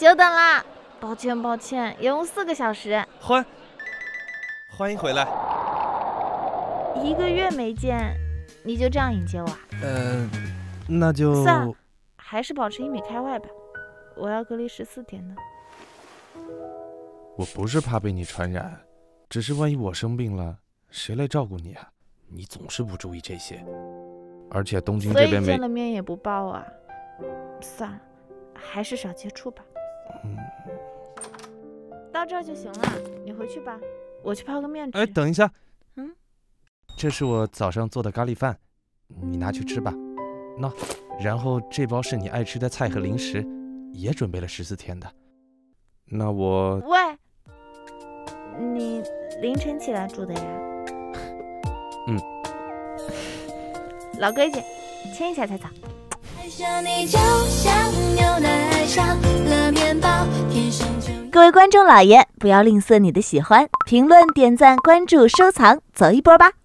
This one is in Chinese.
久等啦，抱歉，延误4个小时。 欢迎回来。 1个月没见，你就这样迎接我啊？ 那就算了，还是保持1米开外吧。我要隔离14天呢。 我不是怕被你传染，只是万一我生病了，谁来照顾你啊？你总是不注意这些，而且东京这边没， 所以见了面也不抱啊。算了，还是少接触吧。到这儿就行了，你回去吧，我去泡个面吃。 哎，等一下，这是我早上做的咖喱饭，你拿去吃吧。然后这包是你爱吃的菜和零食，也准备了14天的。那我…… 喂，你凌晨起来煮的呀？老规矩，亲一下才早。各位观众老爷，不要吝啬你的喜欢，评论、点赞、关注、收藏，走一波吧！